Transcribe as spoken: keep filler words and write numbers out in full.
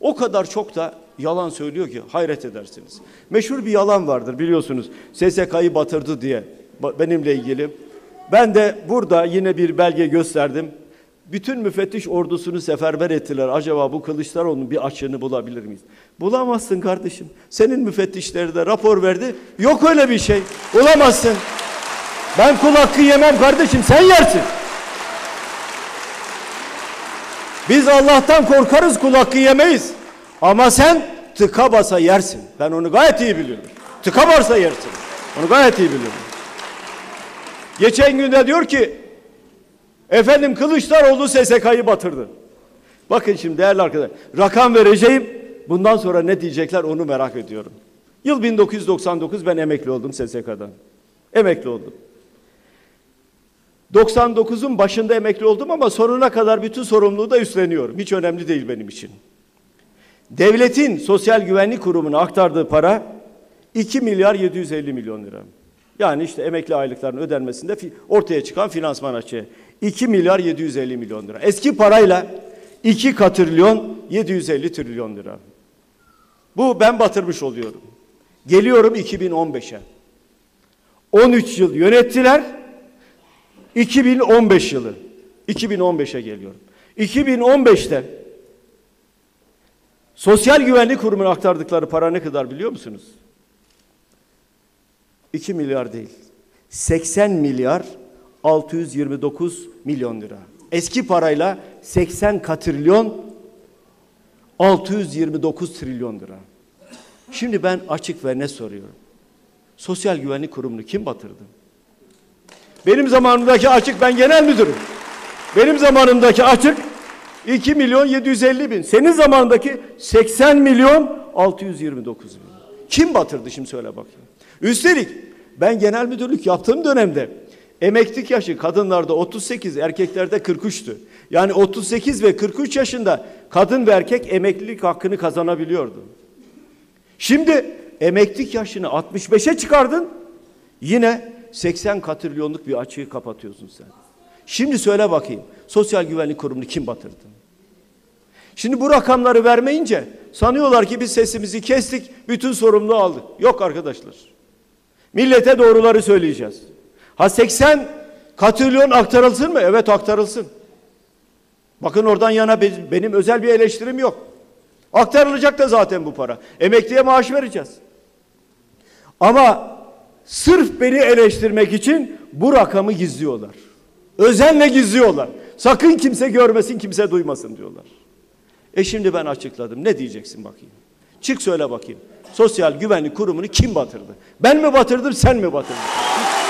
O kadar çok da yalan söylüyor ki hayret edersiniz. Meşhur bir yalan vardır biliyorsunuz. S S K'yı batırdı diye benimle ilgili. Ben de burada yine bir belge gösterdim. Bütün müfettiş ordusunu seferber ettiler. Acaba bu Kılıçdaroğlu'nun bir açığını bulabilir miyiz? Bulamazsın kardeşim. Senin müfettişleri de rapor verdi. Yok öyle bir şey. Bulamazsın. Ben kul hakkı yemem kardeşim. Sen yersin. Biz Allah'tan korkarız, kul hakkı yemeyiz. Ama sen tıka basa yersin. Ben onu gayet iyi biliyorum. Tıka basa yersin. Onu gayet iyi biliyorum. Geçen günde diyor ki efendim Kılıçdaroğlu S S K'yı batırdı. Bakın şimdi değerli arkadaşlar, rakam vereceğim. Bundan sonra ne diyecekler onu merak ediyorum. Yıl bin dokuz yüz doksan dokuz, ben emekli oldum S S K'dan. Emekli oldum. doksan dokuzun başında emekli oldum ama sonuna kadar bütün sorumluluğu da üstleniyorum. Hiç önemli değil benim için. Devletin Sosyal Güvenlik Kurumu'na aktardığı para iki milyar yedi yüz elli milyon lira. Yani işte emekli aylıklarının ödenmesinde ortaya çıkan finansman açığı. iki milyar yedi yüz elli milyon lira. Eski parayla iki katrilyon yedi yüz elli trilyon lira. Bu ben batırmış oluyorum. Geliyorum iki bin on beşe. on üç yıl yönettiler. iki bin on beş yılı. iki bin on beşe geliyorum. iki bin on beşte Sosyal Güvenlik Kurumu'na aktardıkları para ne kadar biliyor musunuz? iki milyar değil. seksen milyar altı yüz yirmi dokuz milyon lira. Eski parayla seksen katrilyon altı yüz yirmi dokuz trilyon lira. Şimdi ben açık ve ne soruyorum? Sosyal Güvenlik Kurumu'nu kim batırdı? Benim zamanımdaki açık, ben genel müdürüm. Benim zamanımdaki açık iki milyon yedi yüz elli bin. Senin zamanındaki seksen milyon altı yüz yirmi dokuz bin. Kim batırdı şimdi söyle bakayım. Üstelik ben genel müdürlük yaptığım dönemde emeklilik yaşı kadınlarda otuz sekiz, erkeklerde kırk üçtü. Yani otuz sekiz ve kırk üç yaşında kadın ve erkek emeklilik hakkını kazanabiliyordu. Şimdi emeklilik yaşını altmış beşe çıkardın, yine seksen katrilyonluk bir açığı kapatıyorsun sen. Şimdi söyle bakayım, Sosyal Güvenlik Kurumu'nu kim batırdı? Şimdi bu rakamları vermeyince sanıyorlar ki biz sesimizi kestik, bütün sorumluluğu aldık. Yok arkadaşlar. Millete doğruları söyleyeceğiz. Ha seksen katrilyon aktarılsın mı? Evet aktarılsın. Bakın oradan yana benim özel bir eleştirim yok. Aktarılacak da zaten bu para. Emekliye maaş vereceğiz. Ama sırf beni eleştirmek için bu rakamı gizliyorlar. Özenle gizliyorlar. Sakın kimse görmesin, kimse duymasın diyorlar. E şimdi ben açıkladım. Ne diyeceksin bakayım? Çık söyle bakayım. Sosyal Güvenlik Kurumu'nu kim batırdı? Ben mi batırdım, sen mi batırdın?